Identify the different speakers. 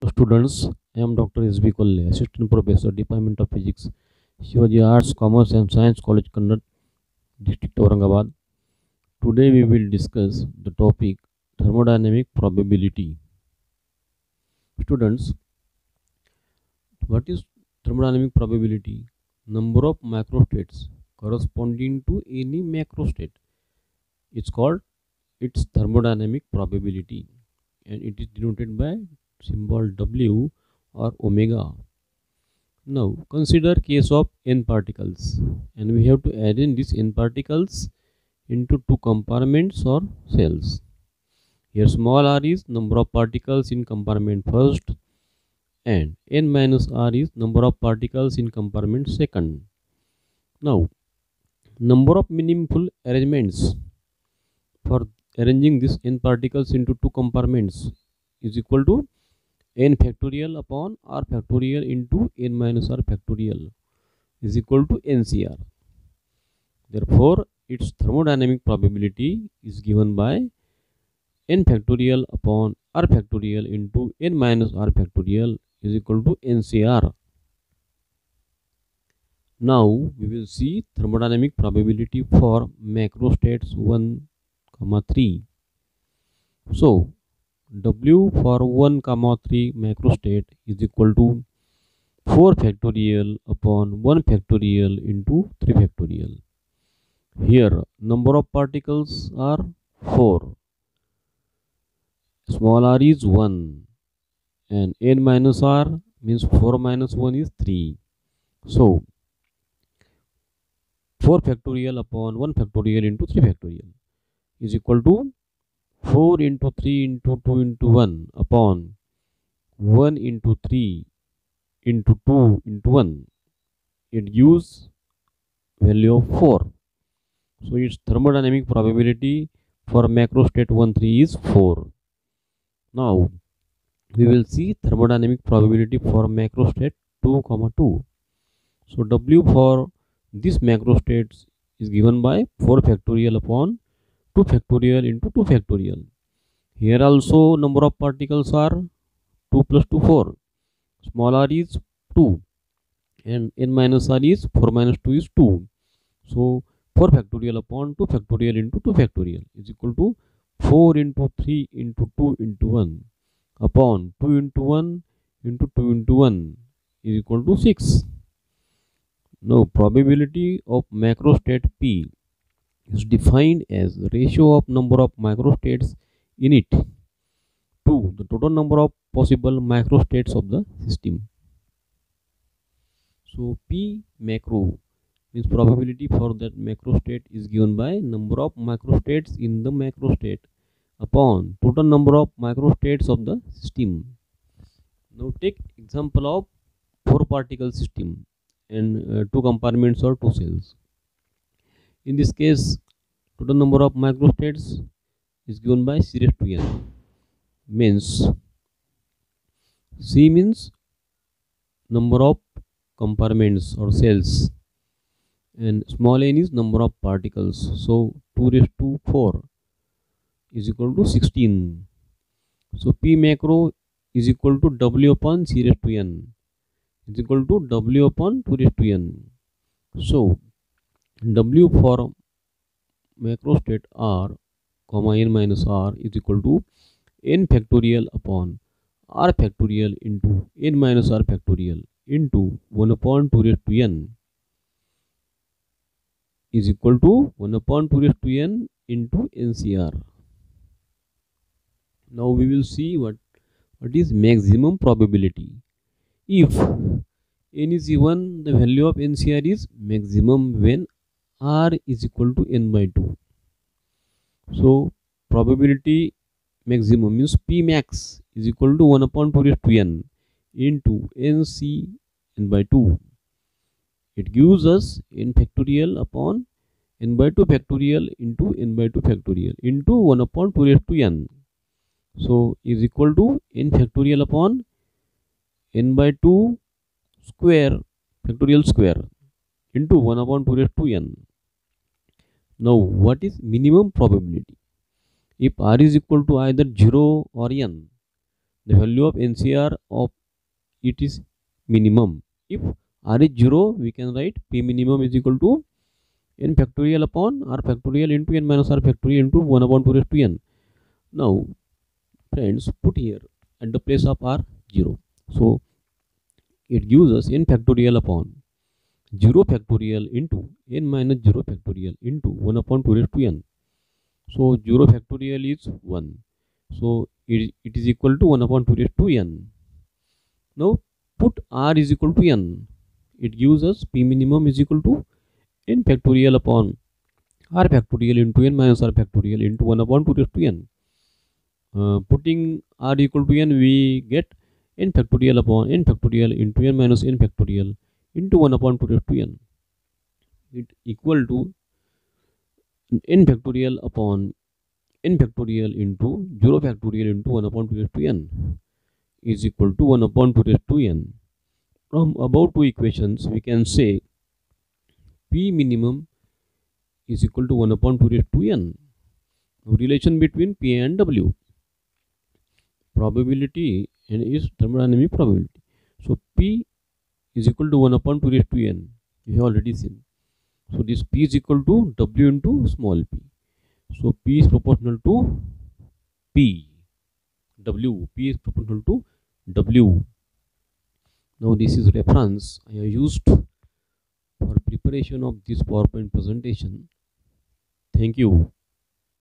Speaker 1: Students, I am Dr. S.B. Kolle, Assistant Professor, Department of Physics, Shivaji Arts, Commerce and Science College, Kannad, District Aurangabad. Today we will discuss the topic thermodynamic probability. Students, what is thermodynamic probability? Number of microstates corresponding to any macrostate. It's called its thermodynamic probability, and it is denoted by symbol W or omega. Now consider case of n particles, and we have to arrange these n particles into two compartments or cells. Here small r is number of particles in compartment first, and n minus r is number of particles in compartment second. Now number of meaningful arrangements for arranging these n particles into two compartments is equal to n factorial upon r factorial into n minus r factorial is equal to NCR. Therefore, its thermodynamic probability is given by n factorial upon r factorial into n minus r factorial is equal to NCR. Now, we will see thermodynamic probability for macrostates 1, 3. So, W for 1, 3 macrostate is equal to 4 factorial upon 1 factorial into 3 factorial. Here number of particles are 4, small r is 1, and n minus r means 4 minus 1 is 3. So 4 factorial upon 1 factorial into 3 factorial is equal to 4 into 3 into 2 into 1 upon 1 into 3 into 2 into 1. It gives value of 4. So its thermodynamic probability for macrostate 1, 3 is 4. Now we will see thermodynamic probability for macrostate 2, 2. So W for this macrostates is given by 4 factorial upon 2 factorial into 2 factorial. Here also number of particles are 2 plus 2, 4. Small r is 2, and n minus r is 4 minus 2 is 2. So 4 factorial upon 2 factorial into 2 factorial is equal to 4 into 3 into 2 into 1 upon 2 into 1 into 2 into 1 is equal to 6. Now probability of macrostate P is defined as the ratio of number of microstates in it to the total number of possible microstates of the system. So P macro means probability for that macrostate is given by number of microstates in the macrostate upon total number of microstates of the system. Now take example of 4 particle system and 2 compartments or 2 cells. In this case, total number of microstates is given by C raised to n, means C means number of compartments or cells, and small n is number of particles. So 2 raised to 4 is equal to 16. So P macro is equal to W upon C raised to n is equal to W upon 2 raised to n. So W for macrostate R, n minus r is equal to n factorial upon r factorial into n minus r factorial into 1 upon 2 raised to n is equal to 1 upon 2 raised to n into NCR. Now we will see what is maximum probability. If n is even, the value of NCR is maximum when r is equal to n by 2. So probability maximum means P max is equal to 1 upon 2 raised to n into NC n by 2. It gives us n factorial upon n by 2 factorial into n by 2 factorial into 1 upon 2 raised to n. So is equal to n factorial upon n by 2 square factorial square into 1 upon 2 raised to n. Now what is minimum probability? If r is equal to either 0 or n, the value of NCR of it is minimum. If R is 0, we can write P minimum is equal to n factorial upon R factorial into n minus R factorial into 1 upon 2 raised to n. Now, friends, put here at the place of R 0. So, it gives us n factorial upon 0 factorial into n minus 0 factorial into 1 upon 2 raised to n. So, 0 factorial is 1. So, it is equal to 1 upon 2 raised to n. Now, put R is equal to n. It gives us P minimum is equal to n factorial upon R factorial into n minus R factorial into 1 upon 2 raised to n. Putting R equal to n, we get n factorial upon n factorial into n minus n factorial into 1 upon 2 raised to n. It equal to n factorial upon n factorial into 0 factorial into 1 upon 2 raised to n is equal to 1 upon 2 raised to n. From above two equations, we can say P minimum is equal to 1 upon 2 raised to n. Relation between P and W. Probability and is thermodynamic probability. So P is equal to 1 upon 2 raised to n. We have already seen. So this P is equal to W into small p. So P is proportional to P. W. P is proportional to W. Now this is reference I have used for preparation of this PowerPoint presentation. Thank you.